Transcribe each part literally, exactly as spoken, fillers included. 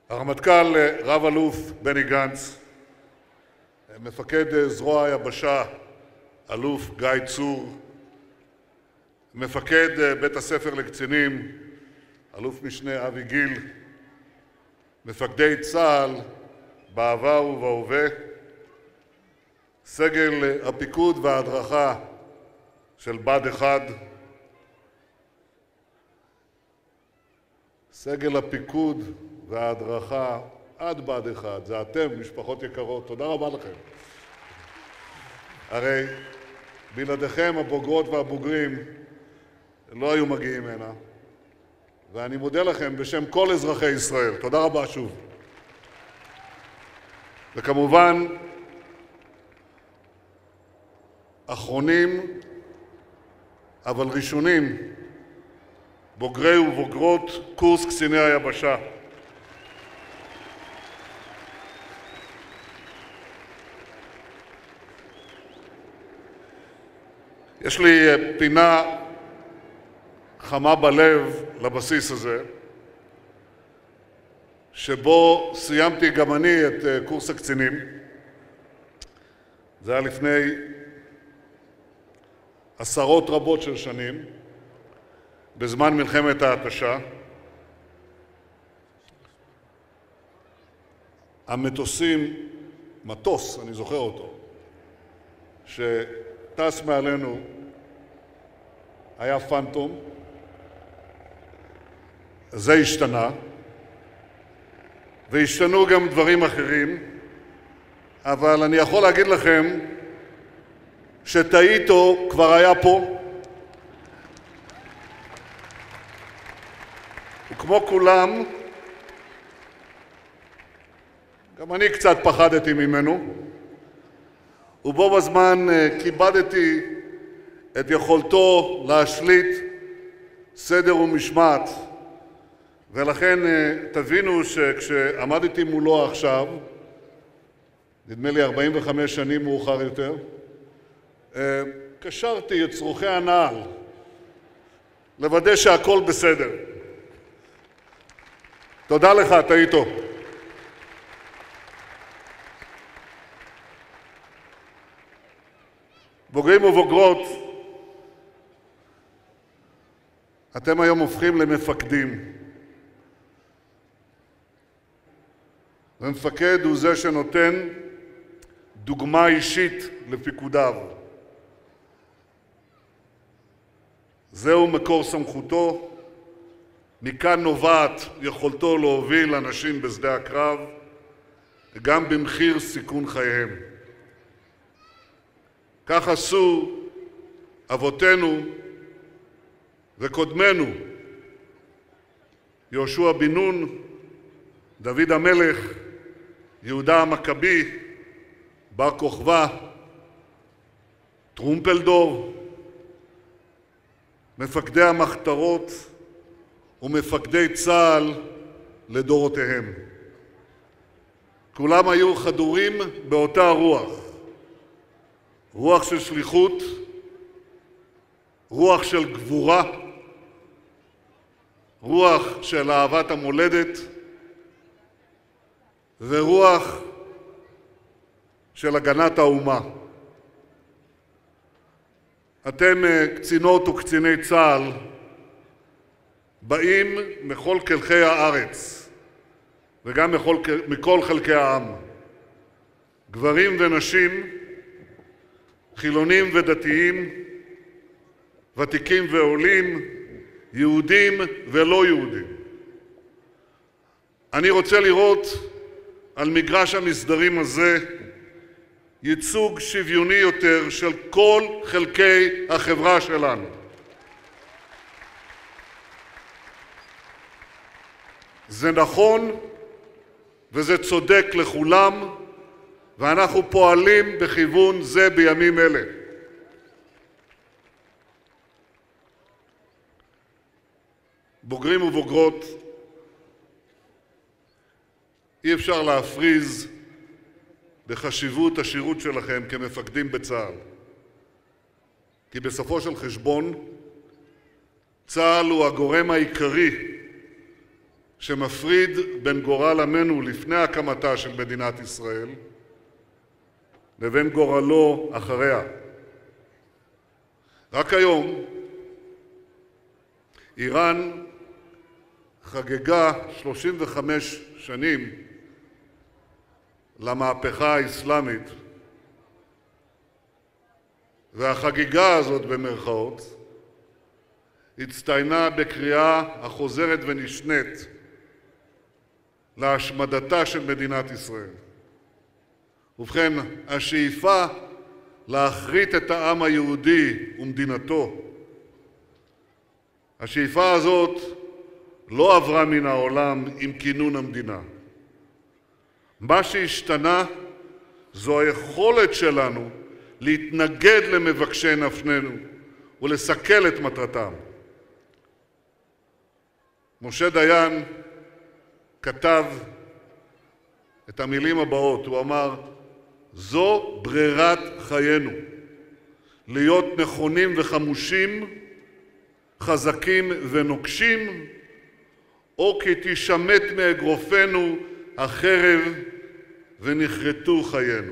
הרמטכ"ל רב-אלוף בני גנץ, מפקד זרוע היבשה אלוף גיא צור, מפקד בית הספר לקצינים אלוף משנה אבי גיל, מפקדי צה"ל בעבר ובהווה, סגל הפיקוד וההדרכה של בה"ד אחד, סגל הפיקוד וההדרכה עד בה"ד אחד, זה אתם, משפחות יקרות, תודה רבה לכם. הרי בלעדיכם הבוגרות והבוגרים לא היו מגיעים הנה, ואני מודה לכם בשם כל אזרחי ישראל. תודה רבה שוב. וכמובן, אחרונים אבל ראשונים, בוגרי ובוגרות קורס קציני היבשה. יש לי פינה חמה בלב לבסיס הזה, שבו סיימתי גם אני את קורס הקצינים. זה היה לפני עשרות רבות של שנים, בזמן מלחמת ההתשה. המטוסים, מטוס, אני זוכר אותו, שטס מעלינו, היה פנטום. זה השתנה, והשתנו גם דברים אחרים, אבל אני יכול להגיד לכם שטעיתו כבר היה פה, וכמו כולם, גם אני קצת פחדתי ממנו, ובו בזמן כיבדתי את יכולתו להשליט סדר ומשמעת, ולכן תבינו שכשעמדתי מולו עכשיו, נדמה לי ארבעים וחמש שנים מאוחר יותר, קשרתי את צרוכי הנעל לוודא שהכל בסדר. תודה לך, טעיתו. בוגרים ובוגרות, אתם היום הופכים למפקדים. ומפקד הוא זה שנותן דוגמה אישית לפיקודיו. זהו מקור סמכותו, מכאן נובעת יכולתו להוביל אנשים בשדה הקרב, גם במחיר סיכון חייהם. כך עשו אבותינו וקודמנו, יהושע בן נון, דוד המלך, יהודה המכבי, בר כוכבא, טרומפלדור, מפקדי המחתרות ומפקדי צה"ל לדורותיהם. כולם היו חדורים באותה רוח, רוח של שליחות, רוח של גבורה, רוח של אהבת המולדת, ורוח של הגנת האומה. אתם, קצינות וקציני צה"ל, באים מכל חלקי הארץ וגם מכל, מכל חלקי העם, גברים ונשים, חילונים ודתיים, ותיקים ועולים, יהודים ולא יהודים. אני רוצה לראות על מגרש המסדרים הזה ייצוג שוויוני יותר של כל חלקי החברה שלנו. זה נכון וזה צודק לכולם, ואנחנו פועלים בכיוון זה בימים אלה. בוגרים ובוגרות, אי אפשר להפריז בחשיבות השירות שלכם כמפקדים בצה"ל. כי בסופו של חשבון, צה"ל הוא הגורם העיקרי שמפריד בין גורל עמנו לפני הקמתה של מדינת ישראל לבין גורלו אחריה. רק היום איראן חגגה שלושים וחמש שנים למהפכה האסלאמית, והחגיגה הזאת במרכאות הצטיינה בקריאה החוזרת ונשנית להשמדתה של מדינת ישראל. ובכן, השאיפה להכרית את העם היהודי ומדינתו, השאיפה הזאת לא עברה מן העולם עם כינון המדינה. מה שהשתנה זו היכולת שלנו להתנגד למבקשי נפשנו ולסכל את מטרתם. משה דיין כתב את המילים הבאות, הוא אמר, זו ברירת חיינו, להיות נכונים וחמושים, חזקים ונוקשים, או כי תשמט מאגרופנו החרב ונחרטו חיינו.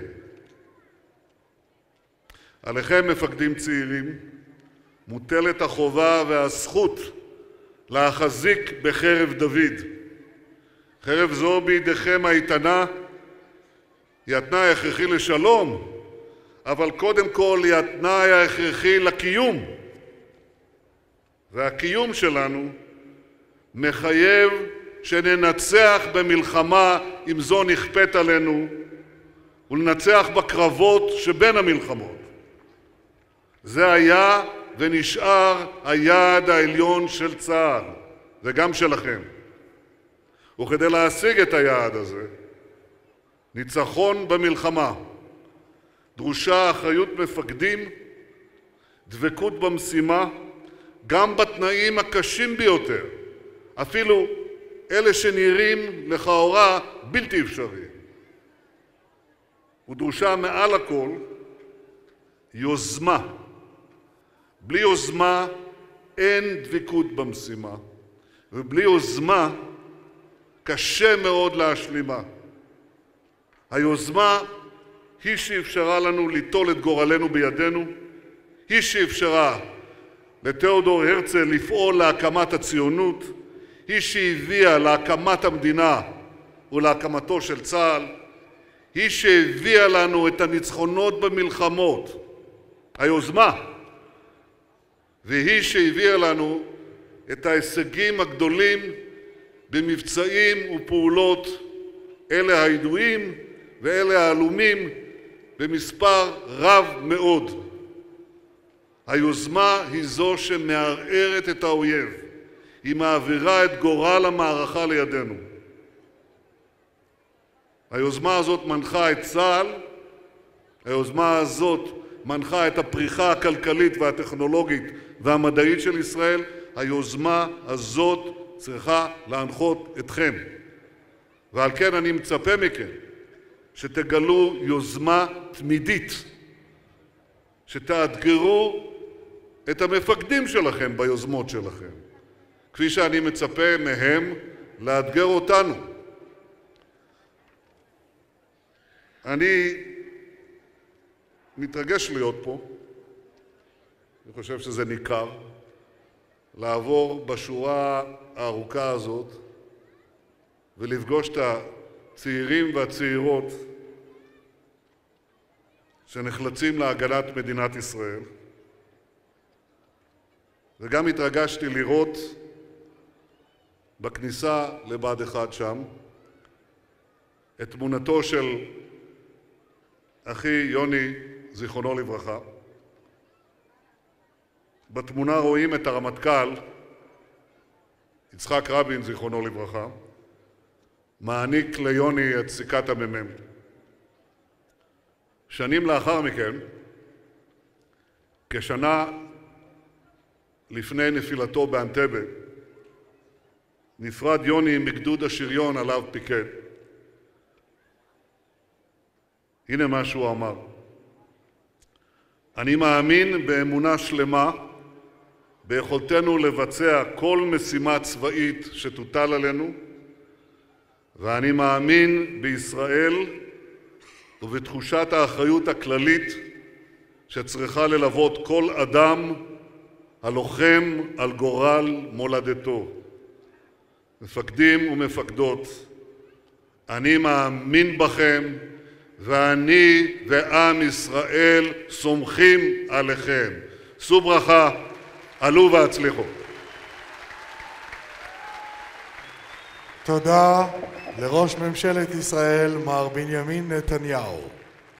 עליכם, מפקדים צעירים, מוטלת החובה והזכות להחזיק בחרב דוד. חרב זו בידיכם האיתנה היא התנאי ההכרחי לשלום, אבל קודם כל היא התנאי ההכרחי לקיום. והקיום שלנו מחייב שננצח במלחמה אם זו נכפית עלינו, ולנצח בקרבות שבין המלחמות. זה היה ונשאר היעד העליון של צה"ל, וגם שלכם. וכדי להשיג את היעד הזה, ניצחון במלחמה, דרושה אחריות מפקדים, דבקות במשימה, גם בתנאים הקשים ביותר, אפילו אלה שנראים לכאורה בלתי אפשריים. ודרושה מעל הכל יוזמה. בלי יוזמה אין דבקות במשימה, ובלי יוזמה קשה מאוד להשלימה. היוזמה היא שאפשרה לנו ליטול את גורלנו בידינו, היא שאפשרה לתיאודור הרצל לפעול להקמת הציונות, היא שהביאה להקמת המדינה ולהקמתו של צה"ל, היא שהביאה לנו את הניצחונות במלחמות, היוזמה, והיא שהביאה לנו את ההישגים הגדולים במבצעים ופעולות, אלה הידועים ואלה העלומים במספר רב מאוד. היוזמה היא זו שמערערת את האויב, היא מעבירה את גורל המערכה לידינו. היוזמה הזאת מנחה את צה"ל, היוזמה הזאת מנחה את הפריחה הכלכלית והטכנולוגית והמדעית של ישראל, היוזמה הזאת צריכה להנחות אתכם. ועל כן אני מצפה מכם שתגלו יוזמה תמידית, שתאתגרו את המפקדים שלכם ביוזמות שלכם, כפי שאני מצפה מהם לאתגר אותנו. אני מתרגש להיות פה, אני חושב שזה ניכר, לעבור בשורה הארוכה הזאת ולפגוש את הצעירים והצעירות שנחלצים להגנת מדינת ישראל. וגם התרגשתי לראות בכניסה לבה"ד אחד שם את תמונתו של אחי יוני, זיכרונו לברכה. בתמונה רואים את הרמטכ"ל יצחק רבין, זיכרונו לברכה, מעניק ליוני את סיכת המ"מ. שנים לאחר מכן, כשנה לפני נפילתו באנטבה, נפרד יוני מגדוד השריון עליו פיקד. הנה מה שהוא אמר: אני מאמין באמונה שלמה ביכולתנו לבצע כל משימה צבאית שתוטל עלינו, ואני מאמין בישראל ובתחושת האחריות הכללית שצריכה ללוות כל אדם הלוחם על גורל מולדתו. מפקדים ומפקדות, אני מאמין בכם, ואני ועם ישראל סומכים עליכם. שאו ברכה, עלו והצליחו. תודה לראש ממשלת ישראל מר בנימין נתניהו.